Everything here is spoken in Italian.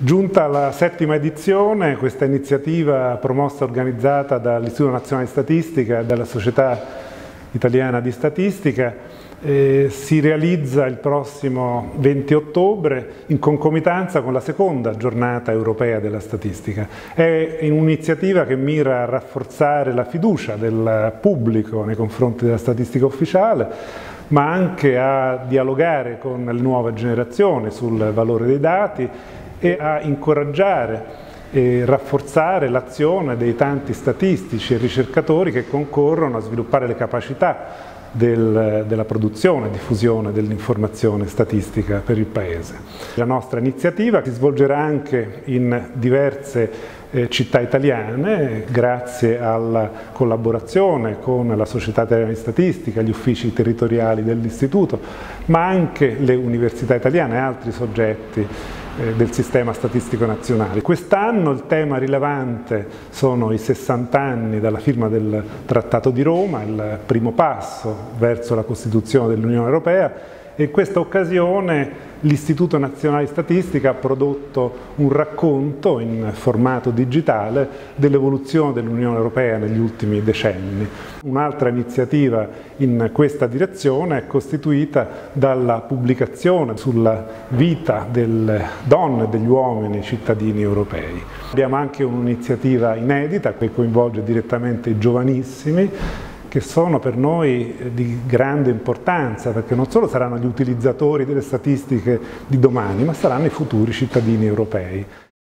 Giunta alla 7ª edizione, questa iniziativa promossa e organizzata dall'Istituto Nazionale di Statistica e dalla Società Italiana di Statistica si realizza il prossimo 20 ottobre in concomitanza con la seconda giornata europea della statistica. È un'iniziativa che mira a rafforzare la fiducia del pubblico nei confronti della statistica ufficiale, ma anche a dialogare con le nuove generazioni sul valore dei dati e a incoraggiare e rafforzare l'azione dei tanti statistici e ricercatori che concorrono a sviluppare le capacità della produzione e diffusione dell'informazione statistica per il Paese. La nostra iniziativa si svolgerà anche in diverse città italiane grazie alla collaborazione con la Società Italiana di Statistica, gli uffici territoriali dell'Istituto, ma anche le università italiane e altri soggetti del sistema statistico nazionale. Quest'anno il tema rilevante sono i 60 anni dalla firma del Trattato di Roma, il primo passo verso la Costituzione dell'Unione Europea, e in questa occasione l'Istituto Nazionale di Statistica ha prodotto un racconto in formato digitale dell'evoluzione dell'Unione Europea negli ultimi decenni. Un'altra iniziativa in questa direzione è costituita dalla pubblicazione sulla vita delle donne e degli uomini cittadini europei. Abbiamo anche un'iniziativa inedita che coinvolge direttamente i giovanissimi, che sono per noi di grande importanza, perché non solo saranno gli utilizzatori delle statistiche di domani, ma saranno i futuri cittadini europei.